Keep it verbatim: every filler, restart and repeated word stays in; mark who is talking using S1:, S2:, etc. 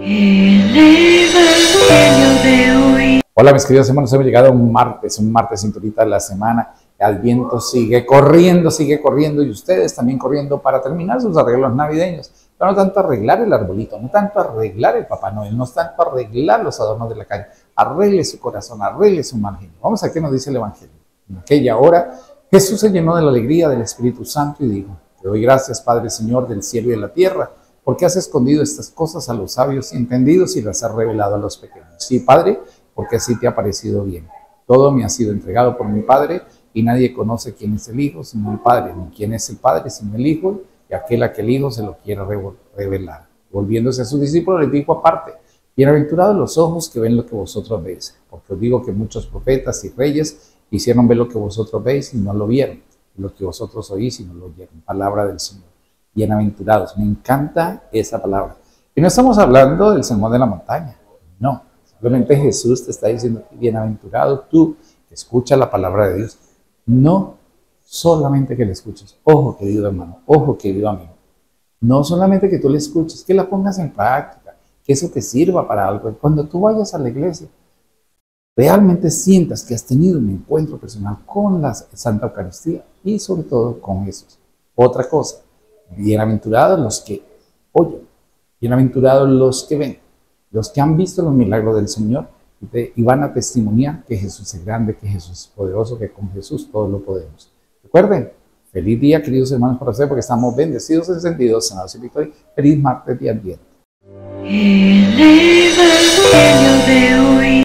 S1: El Evangelio de hoy.
S2: Hola mis queridos hermanos, hemos llegado a un martes, un martes cinturita de la semana. El viento sigue corriendo, sigue corriendo y ustedes también corriendo para terminar sus arreglos navideños. Pero no tanto arreglar el arbolito, no tanto arreglar el Papá Noel, no tanto arreglar los adornos de la calle. Arregle su corazón, arregle su margen. Vamos a qué nos dice el Evangelio. En aquella hora Jesús se llenó de la alegría del Espíritu Santo y dijo: Te doy gracias, Padre Señor del cielo y de la tierra, porque has escondido estas cosas a los sabios y entendidos y las has revelado a los pequeños. Sí, Padre, porque así te ha parecido bien. Todo me ha sido entregado por mi Padre, y nadie conoce quién es el Hijo sino el Padre, ni quién es el Padre sino el Hijo, y aquel a que el Hijo se lo quiera revelar. Volviéndose a sus discípulos, les dijo aparte: Bienaventurados los ojos que ven lo que vosotros veis, porque os digo que muchos profetas y reyes hicieron ver lo que vosotros veis y no lo vieron, y lo que vosotros oís y no lo oyeron. Palabra del Señor. Bienaventurados, me encanta esa palabra. Y no estamos hablando del sermón de la montaña, no. Simplemente Jesús te está diciendo: bienaventurado tú que escuchas la palabra de Dios. No solamente que le escuches. Ojo, querido hermano, ojo, querido amigo. No solamente que tú le escuches, que la pongas en práctica, que eso te sirva para algo. Cuando tú vayas a la iglesia, realmente sientas que has tenido un encuentro personal con la Santa Eucaristía y sobre todo con Jesús. Otra cosa, bienaventurados los que oyen, bienaventurados los que ven, los que han visto los milagros del Señor y, te, y van a testimoniar que Jesús es grande, que Jesús es poderoso, que con Jesús todo lo podemos. Recuerden, feliz día, queridos hermanos, para ustedes, porque estamos bendecidos, encendidos, sanados y victoria. Feliz martes de Adviento.
S1: El Evangelio de hoy.